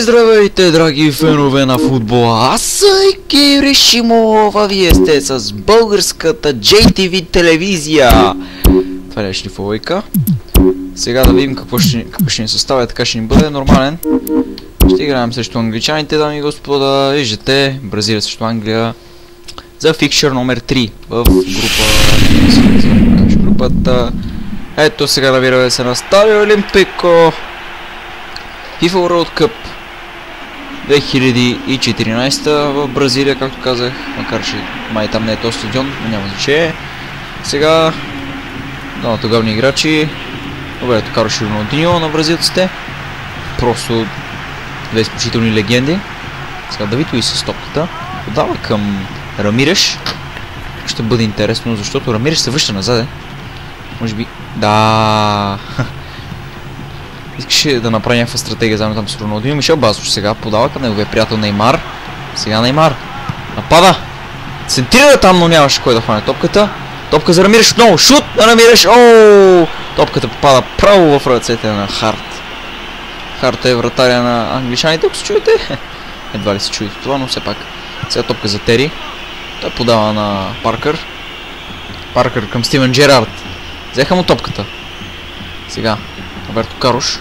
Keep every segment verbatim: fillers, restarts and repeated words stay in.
Здравейте, драги фенове на футбола! Аз съм Кири Шимова, вие сте с българската джей ти ви телевизия. Това е шлифовойка. Сега да видим какво ще, какво ще ни съставя, така ще ни бъде нормален. Ще играем срещу англичаните, дами и господа. Виждате, Бразилия срещу Англия за фикшър номер три в група... групата. Ето сега набираме се на Стадио Олимпико. FIFA World Cup две хиляди и четиринайсета в Бразилия, както казах, макар че май там не е този стадион, но няма значение. Сега двамата главни играчи, Роберто Карлос и Роналдиньо на бразилците, просто две изключителни легенди. Сега Давид Луис с топката подава към Рамиреш. Ще бъде интересно, защото Рамиреш се връща назад. Може би... Да. Искаше да направи някаква стратегия заедно там с Роналдиньо. Мишел Базош сега подава към неговия приятел Неймар. Сега Неймар напада. Центрира там, но нямаше кой да хване топката. Топка за Рамиреш отново. Шут на Рамиреш. Ооо! Топката попада право в ръцете на Харт. Харт е вратаря на англичаните, ако се чуете. Едва ли се чуете това, но все пак. Сега топка за Тери. Той подава на Паркър. Паркър към Стивен Джерард. Взеха му топката. Сега Роберто Карлос.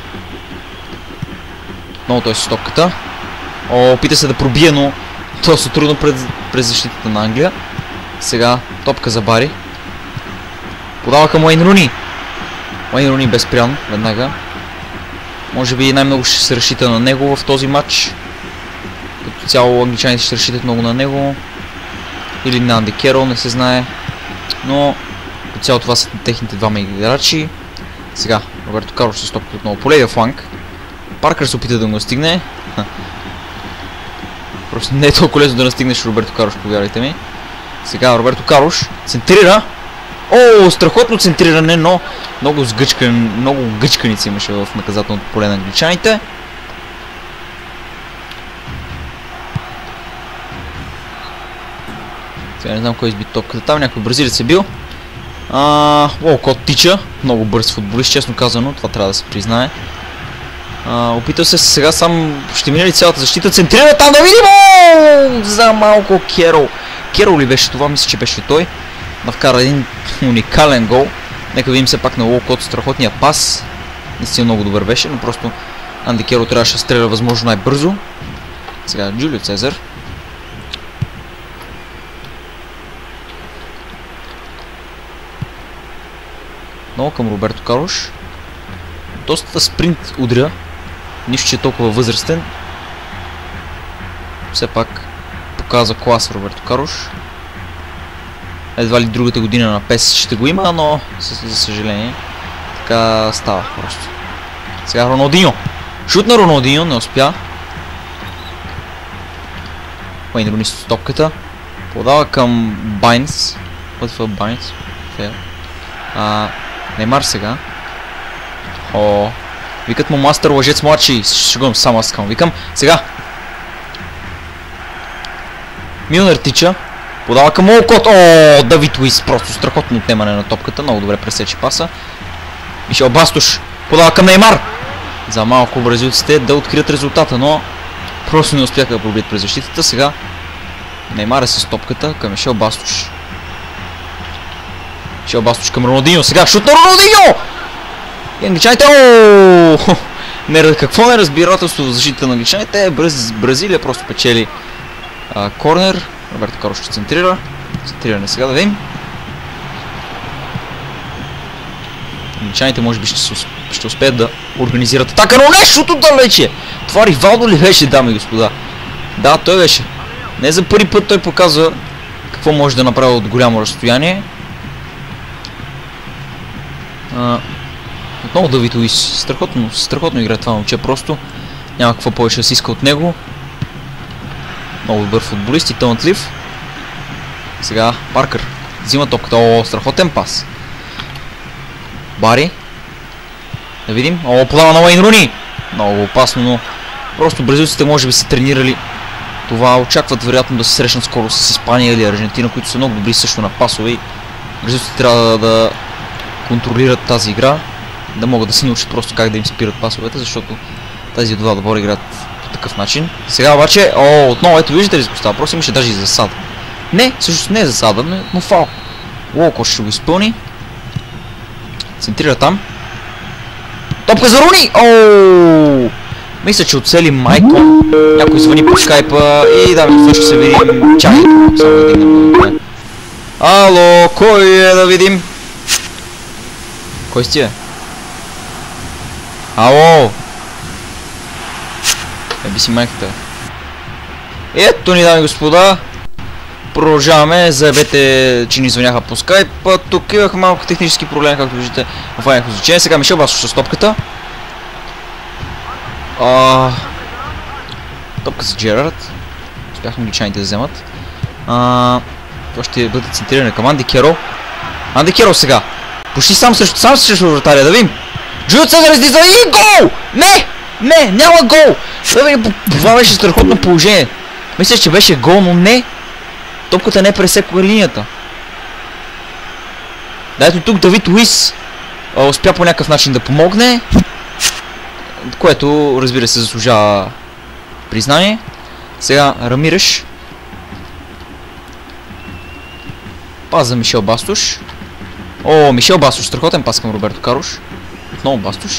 Много той с топката. О, опита се да пробие, но това е трудно пред, през защитата на Англия. Сега топка за Бари. Подава към Уейн Руни. Уейн Руни безпрян веднага. Може би най-много ще се разчита на него в този матч. Като цяло англичаните ще разчитат много на него. Или на Анди Керол, не се знае. Но по цяло това са техните двама играчи. Сега Роберто Карлос се стопка отново по левия фланг. Паркър се опита да го настигне. Просто не е толкова лесно да настигнеш Роберто Карлос, повярвайте ми. Сега Роберто Карлос центрира. О, страхотно центриране, но много сгъчкан, много гъчканици имаше в наказателното поле на англичаните. Сега не знам кой изби топката. Там някой бразилец е бил. Уолкот тича. Много бърз футболист, честно казано. Това трябва да се признае. А, опитал се сега сам. Ще мине ли цялата защита? Центрира там да видим! О, за малко Керол. Керол ли беше това? Мисля, че беше той. Да вкара един уникален гол. Нека видим се пак на Уолкот. Страхотния пас. Наистина много добър беше, но просто Анди Керол трябваше да стреля възможно най-бързо. Сега Джулио Цезар. Много към Роберто Карлос. Доста спринт удря. Нищо, че е толкова възрастен. Все пак показва клас Роберто Карлос. Едва ли другата година на пес ще го има, но за съжаление така става просто. Сега Роналдиньо. Шут на Роналдиньо, не успя. Уейн Руни с топката. Подава към Байнс. What Байнс? А, Неймар сега. О, викат му мастер лъжец младши. Шегувам, само аз искам. Викам. Сега. Милнер тича. Подава към Уолкот. О, Давид Луис. Просто страхотно отнемане на топката. Много добре пресече паса. Мишел Бастош. Подава към Неймар. За малко бразилците да открият резултата, но просто не успяха да пробият през защитата. Сега Неймар е с топката към Мишел Бастош. Мишел Бастош към Роналдиньо. Сега шут на Роналдиньо! И англичаните... Ооо! Не, какво неразбирателство в защита на англичаните? Браз, Бразилия просто печели а, корнер. Роберто Карлос ще центрира. Центриране сега да видим. Англичаните може би ще, ще успеят да организират атака, но нещото далече! Това Ривалдо ли беше, дами и господа? Да, той беше. Не за първи път той показва какво може да направи от голямо разстояние. Uh, отново Давид Луис. Страхотно, страхотно играе това момче, просто няма какво повече да се иска от него. Много добър футболист и талантлив. Сега Паркър взима топката. О, страхотен пас. Бари. Да видим. О, подава на Уейн Руни. Много опасно, но просто бразилците може би са тренирали това. Очакват вероятно да се срещнат скоро с Испания или Аржентина, които са много добри също на пасове. И бразилците трябва да контролират тази игра, да могат да се научат просто как да им спират пасовете, защото тези два отбора играят такъв начин. Сега обаче, о, отново, ето виждате ли става, просто имаше даже и засада. Не, всъщност не е засада, но, но фал. Уолкот ще го изпълни. Центрира там. Топка за Руни! Ооо! Мисля, че оцели Майко. Някой звъни по скайпа и да, ми ще се видим. Чакай, само да дигнем да. Ало, кой е да видим? Кой сте? Ало! Еби си майката. Ето ни, дами и господа. Продължаваме. Заебете, че ни звъняха по скайп. Тук имах малко технически проблем, както виждате. Офайнах изучение. Сега Мишел Басош с топката. А... Топка за Джерард. Успяхме англичаните да вземат. А... Това ще бъде центриране към Анди Керол. Анди Керол сега. Почти сам срещу сам срещу вратаря. Да видим. Джулио Цезар издиза и гол! Не! Не! Няма гол! Да видим, това беше страхотно положение. Мисля, че беше гол, но не. Топката не пресеква линията. Да, ето тук Давид Луис а, успя по някакъв начин да помогне. Което, разбира се, заслужава признание. Сега Рамиреш. Пас за Мишел Бастуш. О, Мишел Бастуш, страхотен пас към Роберто Карлош. Отново Бастуш.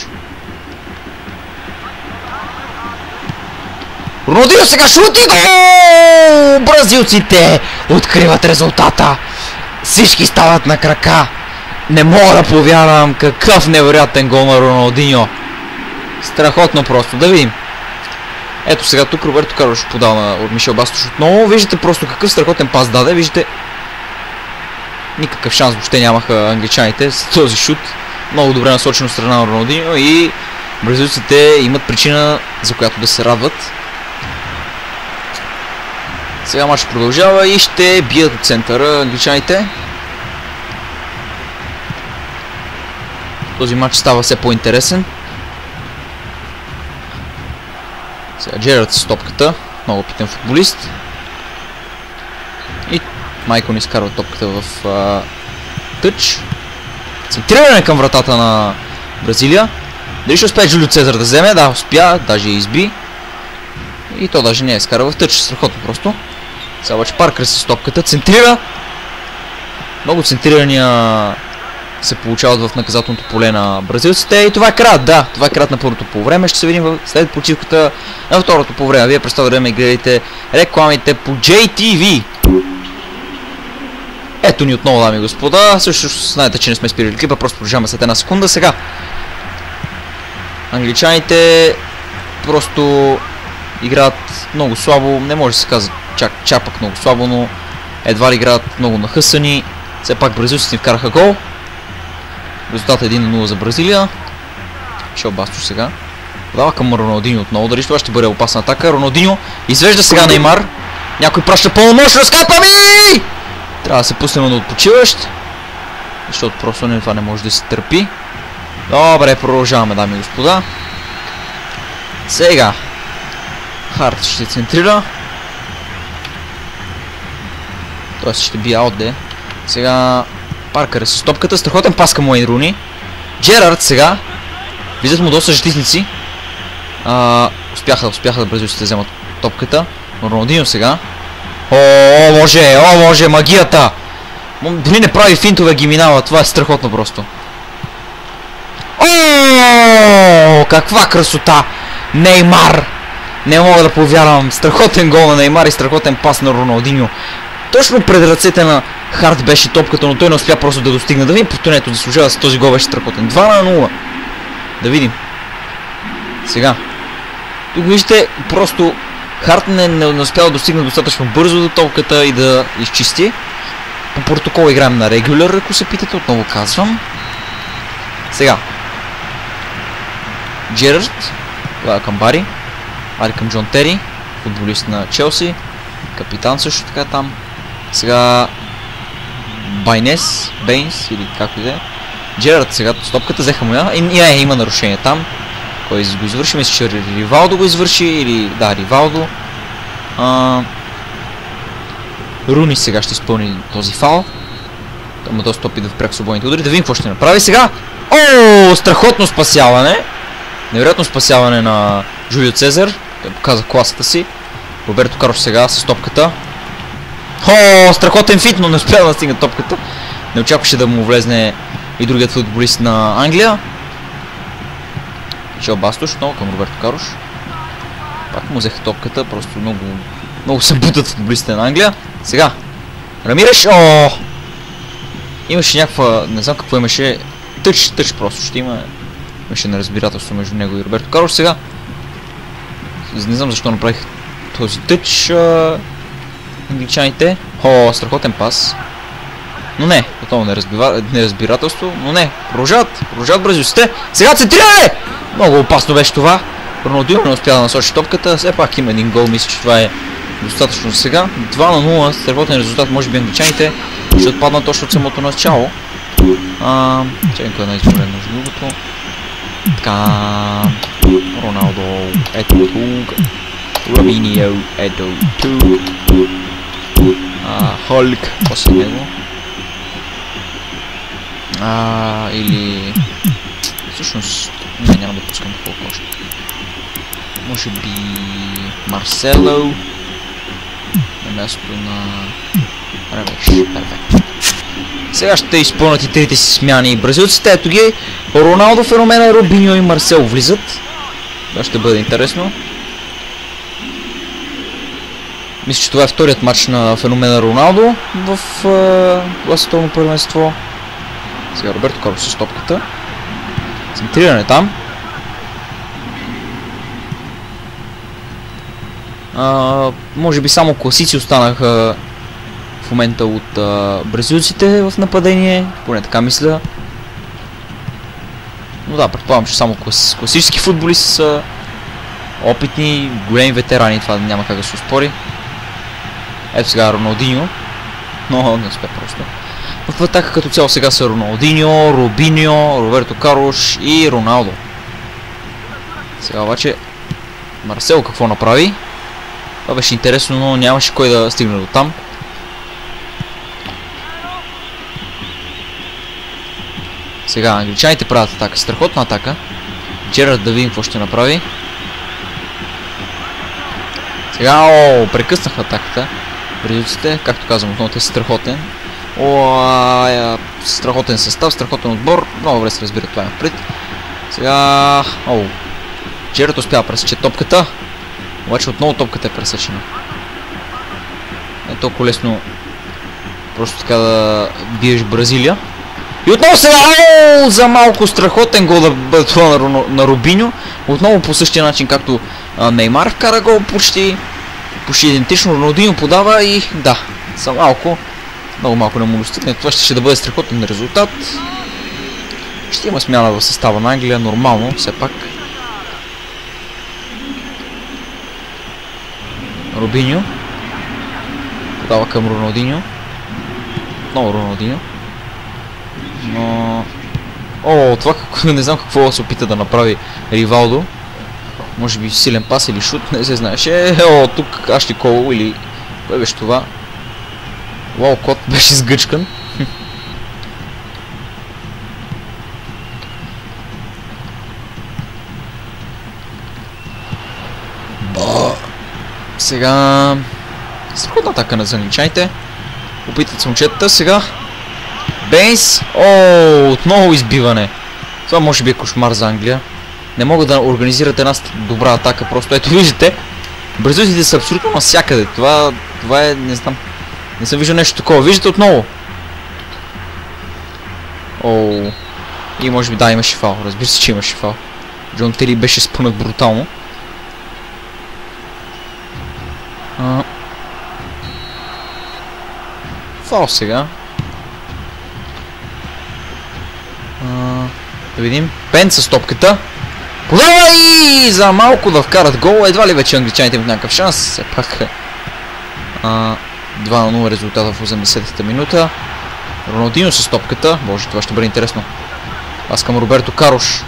Роналдиньо сега шути гол! Бразилците откриват резултата. Всички стават на крака. Не мога да повярвам какъв невероятен гол на Роналдиньо. Страхотно просто. Да видим. Ето сега тук Роберто Карлош подал на от Мишел Бастуш отново. Виждате просто какъв страхотен пас даде. Виждате. Никакъв шанс въобще нямаха англичаните с този шут. Много добре насочено страна на Роналдиньо и бразилците имат причина, за която да се радват. Сега матч продължава и ще бият от центъра англичаните. Този матч става все по-интересен. Сега Джерард с топката. Много опитен футболист. И Майко ни изкарва топката в а, тъч. Центриране към вратата на Бразилия. Дали ще успее Джулио Цезар да вземе? Да, успя, даже изби. И то даже не е изкарва в тъч. Страхотно просто. Сега обаче Паркър с топката. Центрира. Много центрирания се получават в наказателното поле на бразилците. И това е крат, да. Това е крат на първото полувреме. Ще се видим след почивката на второто полувреме. Вие през това време гледайте рекламите по Джей Ти Ви. Ето ни отново, дами и господа. Също знаете, че не сме спирали клипа. Просто продължаваме след една секунда. Сега англичаните просто играят много слабо. Не може да се казва чак чапък много слабо, но едва ли играят много нахъсани. Все пак бразилците ни вкараха гол. Резултат е един на нула за Бразилия. Шел Бастуш сега. Подава към Роналдиньо отново. Дали това ще бъде опасна атака. Роналдиньо извежда сега Неймар. Някой праща пълномощно на скайпа ми! Трябва да се пуснем на отпочиващ. Защото просто не, това не може да се търпи. Добре, продължаваме, дами и господа. Сега Харт ще центрира. Тоест ще би аутде. Сега Паркър е с топката. Страхотен пас към Уейн Руни. Джерард сега. Виждат му доста житници. А, успяха, успяха да бразилците да вземат топката. Роналдиньо сега. О, може, о, може, магията! Дори не прави финтове, ги минава. Това е страхотно просто. О, каква красота! Неймар! Не мога да повярвам. Страхотен гол на Неймар и страхотен пас на Роналдиньо. Точно пред ръцете на Харт беше топката, но той не успя просто да достигне. Да видим повторението, да служава с този гол беше страхотен. два на нула. Да видим. Сега. Тук виждате, просто Харт не, не, не успя да достигне достатъчно бързо до топката и да изчисти. По протокол играем на регулър, ако се питате, отново казвам. Сега. Джерард. Това е към Бари. Бари към Джон Тери. Футболист на Челси. Капитан също така там. Сега Байнес, Бейнс или както и да е. Джерард сега с топката взеха му я. И не, има нарушение там. Кой го извърши? Мисля, че Ривалдо го извърши или... Да, Ривалдо. А... Руни сега ще изпълни този фал. Той има доста опит в пряко свободните удари. Да видим какво ще направи сега. О, страхотно спасяване. Невероятно спасяване на Джулио Цезар. Той показа класата си. Роберто Карлос сега с топката. О, страхотен фит, но не успя да стигне топката. Не очакваше да му влезне и другият футболист на Англия. Шел Бастош, отново към Роберто Карлос. Пак му взеха топката, просто много, много се бутат футболистите на Англия. Сега, Рамиреш, о! Имаше някаква, не знам какво имаше, тъч, тъч просто ще има. Имаше неразбирателство между него и Роберто Карлос. Сега, не знам защо направих този тъч а... англичаните. О, страхотен пас. Но не, отново неразбирателство, но не, продължават, продължават бразилците. Сега центриране! Много опасно беше това. Роналдиньо не успя да насочи топката, все пак има един гол, мисля, че това е достатъчно за сега. два на нула, страхотен резултат, може би англичаните ще отпаднат точно от самото начало. Чакай кой е най-изборен между другото. Така, Роналдо, ето тук. Робиньо, ето тук. Холк, после него. А, или... Всъщност... Не, няма да пускам колко още. Може би... Марсело. На мястото на... Рамиреш. Перфект. Сега ще изпълнят и трите си смяни бразилците. Ето ги. Роналдо, Феномена, Робиньо и Марсел влизат. Това ще бъде интересно. Мисля, че това е вторият матч на Феномена Роналдо в това световно първенство. Сега Роберто Карлос с топката. Центриране там. А, може би само класици останаха в момента от а, бразилците в нападение. Поне така мисля. Но да, предполагам, че само клас, класически футболисти са опитни, големи ветерани. Това няма как да се успори. Ето сега Роналдиньо. Но не успя просто. В атака като цяло сега са Роналдиньо, Робиньо, Роберто Карлос и Роналдо. Сега обаче Марсел какво направи? Това беше интересно, но нямаше кой да стигне до там. Сега англичаните правят атака. Страхотна атака. Джерард да видим какво ще направи. Сега, о, прекъснах атаката. Бразилците, както казвам, отново те са страхотен. О, а, страхотен състав, страхотен отбор. Много добре се разбира това напред. Сега, о, Джерард успя да пресече топката. Обаче отново топката е пресечена. Не е толкова лесно просто така да биеш Бразилия. И отново сега, о, за малко страхотен гол да бъде това на, на Робиньо. Отново по същия начин, както а, Неймар вкара гол, почти, почти идентично. Роналдиньо подава и да, за малко, много малко не му достигне. Това ще, ще да бъде страхотен резултат. Ще има смяна в състава на Англия, нормално, все пак. Робиньо подава към Роналдиньо. Отново Роналдиньо. Но... О, това какво, не знам какво се опита да направи Ривалдо. Може би силен пас или шут, не се знаеше. О, тук Ашли Кол или... Кое беше това? Уолкот беше сгъчкан. Сега... Страхотна атака на англичаните. Опитат се момчетата сега. Бейнс. О, отново избиване. Това може би е кошмар за Англия. Не могат да организират една добра атака. Просто ето виждате. Бразилците са абсолютно навсякъде. Това, това е, не знам. Не съм виждал нещо такова. Виждате отново. О. И може би да, имаше фал. Разбира се, че имаше фал. Джон Тери беше спънат брутално. А... Фал сега. А... Да видим. Пен с топката. Подавай! За малко да вкарат гол. Едва ли вече англичаните имат някакъв шанс. Все пак. А... два на нула резултата в осемдесетата минута. Роналдиньо с топката. Боже, това ще бъде интересно. Аз към Роберто Карлос.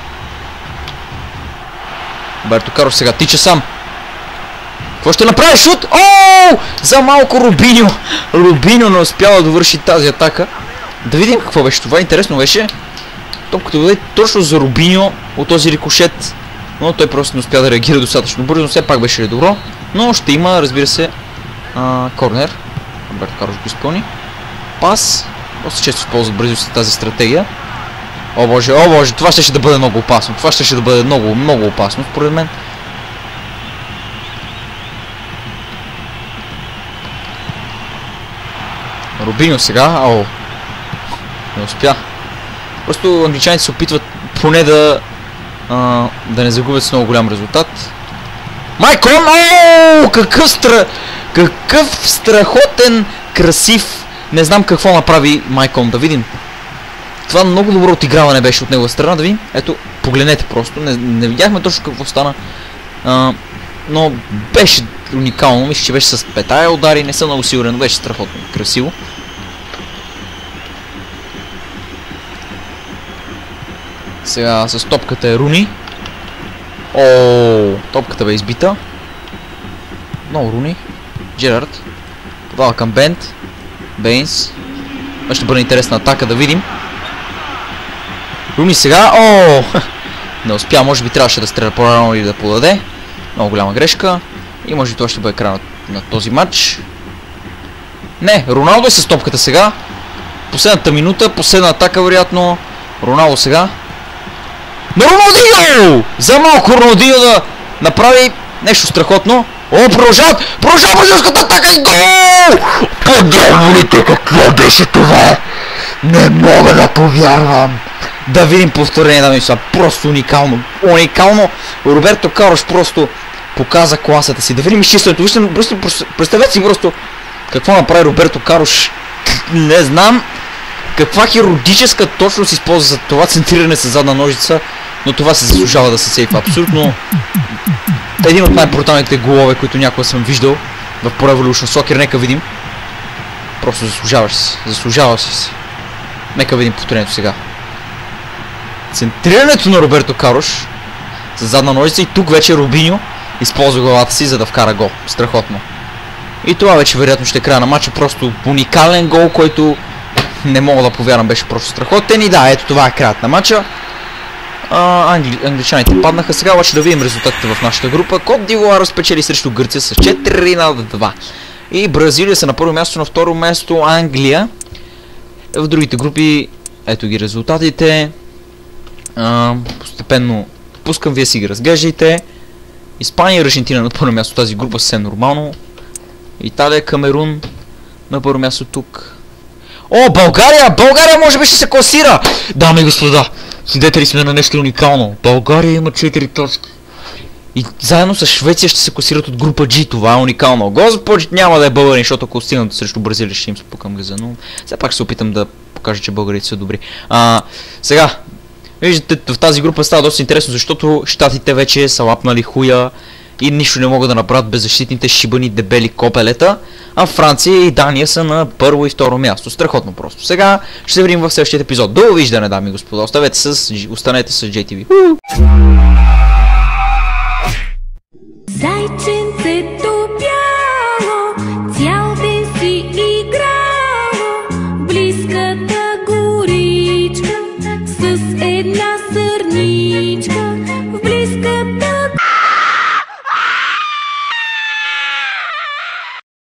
Роберто Карлос сега тича сам. Какво ще направи? Шут! Ооо! За малко Робиньо! Робиньо не успява да довърши тази атака. Да видим какво беше това. Интересно беше. Топката бъде точно за Робиньо от този рикошет. но той просто не успя да реагира достатъчно бързо, но все пак беше ли добро. Но ще има, разбира се, а, корнер. Роберто Карлос го изпълни. Пас. Доста често използват бързо с тази стратегия. О боже, о боже, това ще, ще да бъде много опасно. Това ще, ще да бъде много, много опасно, според мен. Робиньо сега, о, не успя. Просто англичаните се опитват поне да а, да не загубят с много голям резултат. Майкон, ооо, какъв стра... какъв страхотен, красив, не знам какво направи Майкон, да видим. Това много добро отиграване беше от негова страна, да видим. Ето, погледнете просто, не, не видяхме точно какво стана, а, но беше уникално, мисля, че беше с петая удари, не съм много сигурен, но беше страхотно, красиво. Сега с топката е Руни. О, топката бе избита. Много Руни. Джерард. Подава към Бент. Бейнс. Ще бъде интересна атака, да видим. Руни сега. О, не успя, може би трябваше да стреля по-рано или да подаде. Много голяма грешка. И може би това ще бъде край на, на този матч. Не, Роналдо е с топката сега. Последната минута, последна атака вероятно. Роналдо сега. На Роналдиньо! За малко Роналдиньо да направи нещо страхотно. О, продължават! Продължава бразилската атака и гол! Подяволите, какво беше това? Не мога да повярвам! Да видим повторение, да мисля. Просто уникално. Уникално. Роберто Карлос просто показа класата си. Да видим изчистването. Вижте, представете си просто какво направи Роберто Карлос. Не знам каква хирургическа точност използва за това центриране с задна ножица, но това се заслужава да се сейфа. Абсолютно един от най-бруталните голове, които някога съм виждал в Pro Evolution Soccer. Нека видим. Просто заслужаваш си. Заслужава си си. Нека видим повторението сега. Центрирането на Роберто Карлос с задна ножица и тук вече Робиньо използва главата си, за да вкара гол. Страхотно. И това вече вероятно ще е края на матча. Просто уникален гол, който не мога да повярвам, беше просто страхотен. И да, ето това е краят на матча. А, англи... Англичаните паднаха. Сега обаче да видим резултатите в нашата група. Кот д'Ивуар разпечели срещу Гърция с четири на два. И Бразилия са на първо място, на второ място Англия. В другите групи, ето ги резултатите. А, постепенно пускам, вие си ги разглеждайте. Испания и Аржентина на първо място, тази група съвсем нормално. Италия, Камерун на първо място тук. О, България! България може би ще се класира! Дами и господа, свидетели сме на нещо уникално. България има четири точки. И заедно с Швеция ще се класират от група G. Това е уникално. Господ няма да е българин, защото ако стигнат срещу Бразилия ще им спукам газа, но все пак ще се опитам да покажа, че българите са добри. А, сега, виждате, в тази група става доста интересно, защото щатите вече са лапнали хуя и нищо не могат да направят беззащитните шибани дебели копелета, а Франция и Дания са на първо и второ място. Страхотно просто. Сега ще се видим в следващия епизод. Довиждане, дами и господа. Оставете с, останете с джей ти ви.